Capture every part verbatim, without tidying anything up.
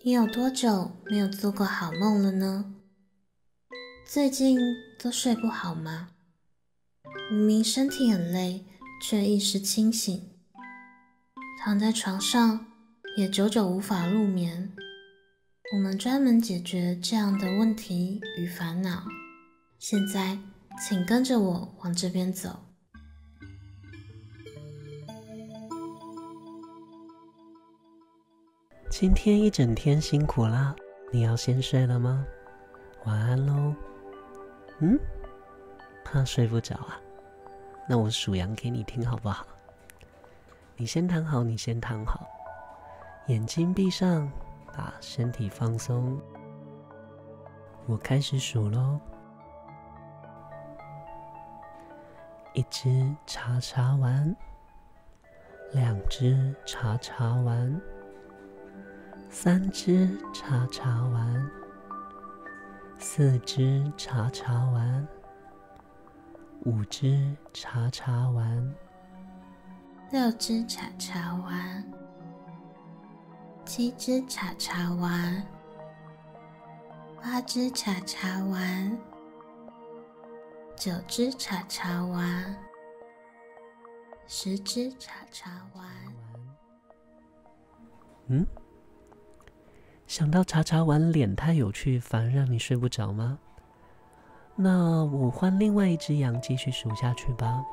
你有多久没有做过好梦了呢？最近都睡不好吗？明明身体很累，却意识清醒，躺在床上也久久无法入眠。我们专门解决这样的问题与烦恼。现在，请跟着我往这边走。 今天一整天辛苦啦，你要先睡了吗？晚安咯。嗯？怕睡不着啊？那我数羊给你听好不好？你先躺好，你先躺好，眼睛闭上，把身体放松。我开始数咯。一只茶茶丸，两只茶茶丸，三只茶茶丸，四只茶茶丸，五只茶茶丸， 六只茶茶丸，七只茶茶丸，八只茶茶丸，九只茶茶丸，十只茶茶丸。 嗯？想到茶茶丸脸太有趣，反而让你睡不着吗？那我换另外一只羊继续数下去吧。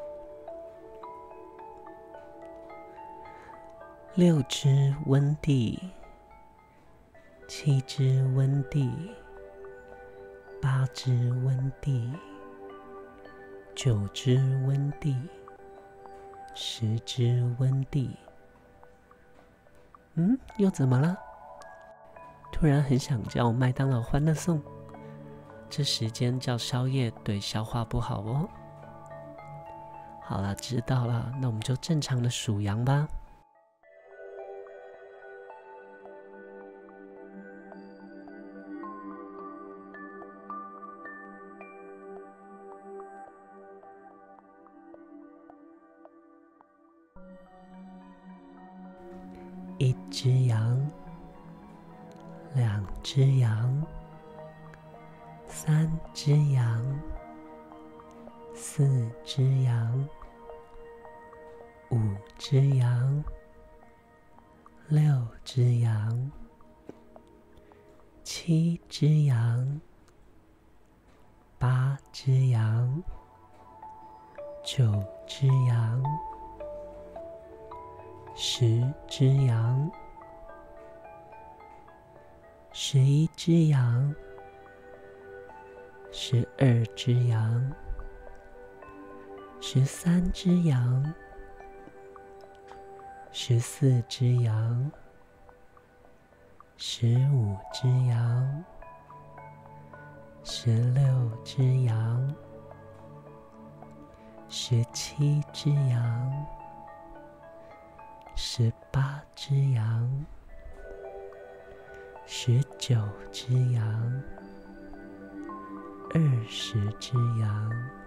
六只温蒂，七只温蒂，八只温蒂，九只温蒂，十只温蒂。嗯，又怎么了？突然很想叫麦当劳欢乐颂，这时间叫宵夜对消化不好哦。好了，知道了，那我们就正常的数羊吧。一只羊，两只羊，三只羊，四只羊，五只羊，六只羊，七只羊，八只羊，九只羊，十只羊，十一只羊，十二只羊，十三只羊，十四只羊，十五只羊，十六只羊，十七只羊，十八只羊，十九只羊，二十只羊，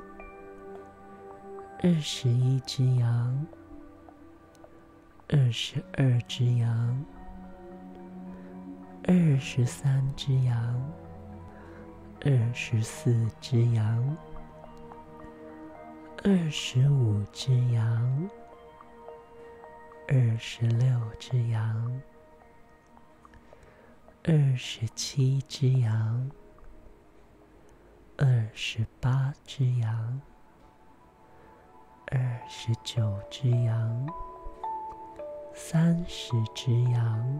二十一只羊，二十二只羊，二十三只羊，二十四只羊，二十五只羊，二十六只羊，二十七只羊，二十八只羊，二十九只羊，三十只羊，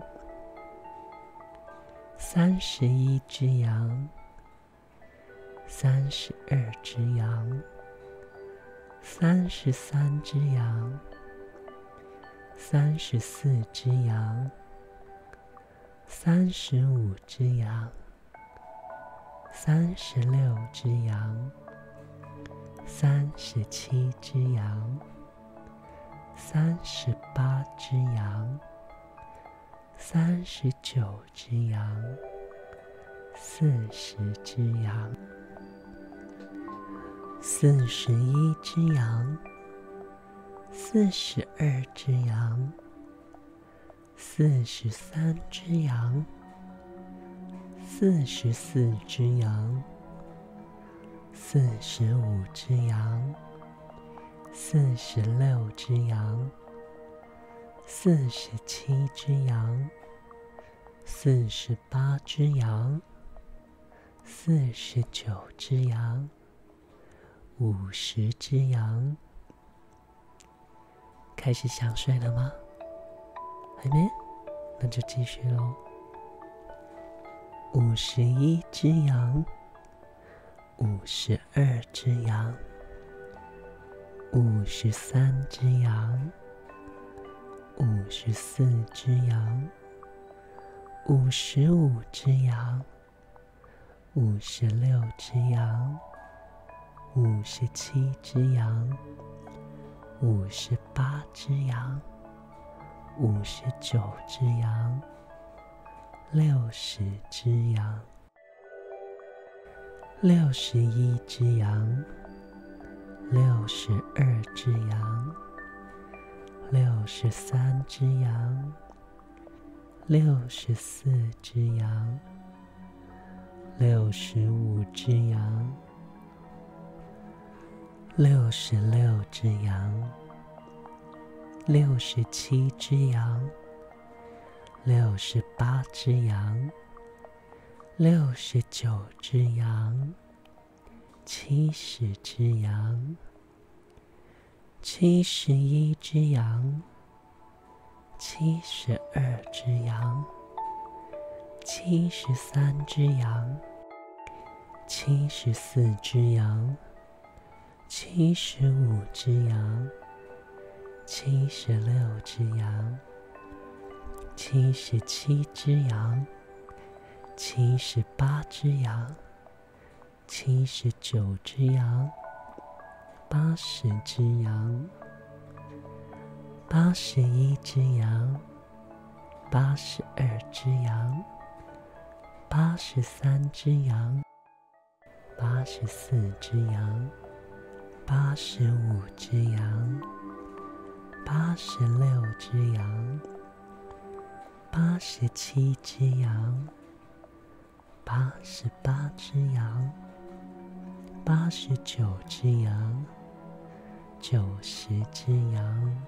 三十一只羊，三十二只羊，三十三只羊，三十四只羊，三十五只羊，三十六只羊，三十七只羊，三十八只羊，三十九只羊，四十只羊，四十一只羊，四十二只羊， 四十三只羊，四十四只羊，四十五只羊，四十六只羊，四十七只羊，四十八只羊，四十九只羊，五十只羊。开始想睡了吗？还没？那就继续咯。五十一只羊，五十二只羊，五十三只羊，五十四只羊，五十五只羊，五十六只羊，五十七只羊，五十八只羊，五十九只羊，六十只羊，六十一只羊，六十二只羊，六十三只羊，六十四只羊，六十五只羊，六十六只羊，六十七只羊，六十八只羊，六十九只羊，七十只羊，七十一只羊，七十二只羊，七十三只羊，七十四只羊，七十五只羊，七十六只羊，七十七只羊，七十八只羊，七十九只羊，八十只羊，八十一只羊，八十二只羊，八十三只羊，八十四只羊，八十五只羊，八十六只羊，八十七只羊，八十八只羊，八十九只羊，九十只羊，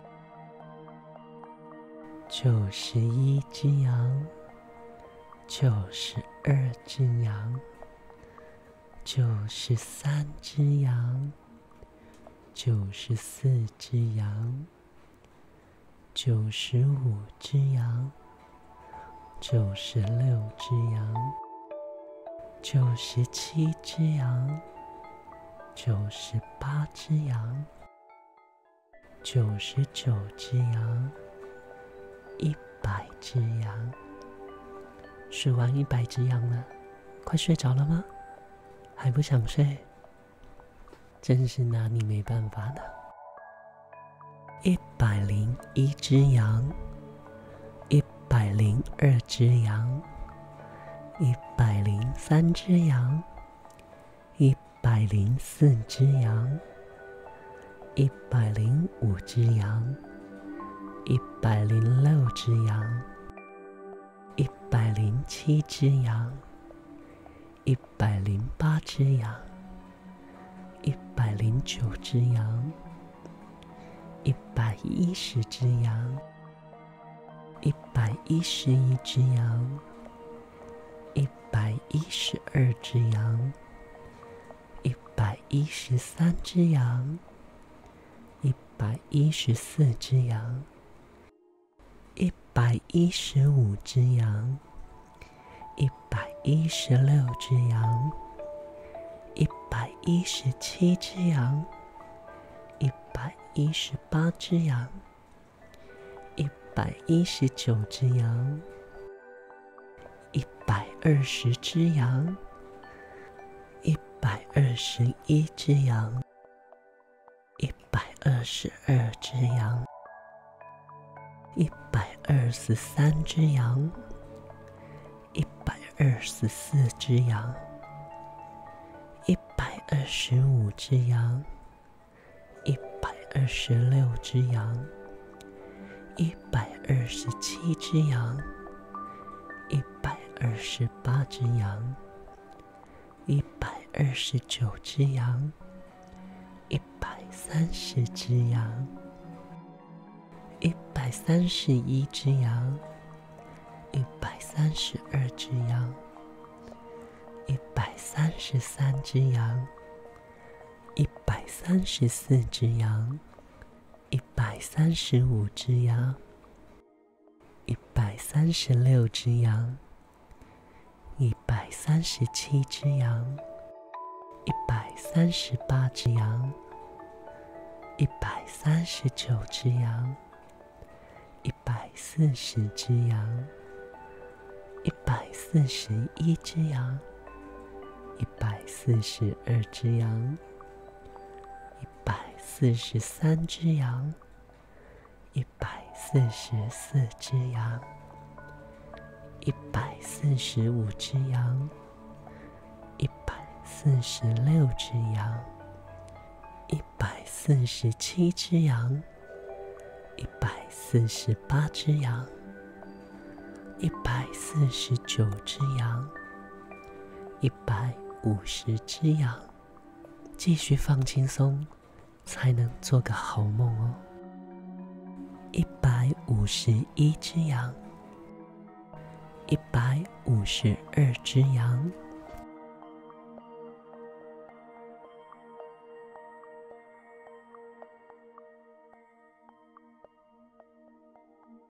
九十一只羊，九十二只羊，九十三只羊，九十四只羊，九十五只羊，九十六只羊，九十七只羊，九十八只羊，九十九只羊，一百只羊。数完一百只羊了，快睡着了吗？还不想睡？真是拿你没办法呢。一百零一只羊，一百零二只羊，一百零三只羊，一百零四只羊，一百零五只羊，一百零六只羊，一百零七只羊，一百零八只羊，一百零九只羊，一百一十只羊，一百一十一只羊，一百一十二只羊，一百一十三只羊，一百一十四只羊，一百一十五只羊，一百一十六只羊，一百一十七只羊，一百一十八只羊，一百一十九只羊，一百二十只羊，一百二十一只羊，一百二十二只羊，一百二十三只羊，一百二十四只羊，一百二十五只羊，一百二十六只羊，一百二十七七只羊，一百二十八只羊，一百二十九只羊，一百三十只羊，一百三十一只羊，一百三十二只羊，一百三十三只羊，一百三十四只羊，一百三十五只羊，一百三十六只羊，一百三十七只羊，一百三十八只羊，一百三十九只羊，一百四十只羊，一百四十一只羊，一百四十二只羊，一百四十三只羊，一百四十四只羊，一百四十五只羊，一百四十六只羊，一百四十七只羊，一百四十八只羊，一百四十九只羊，一百五十只羊。继续放轻松，才能做个好梦哦。一百五十一只羊，一百五十二只羊，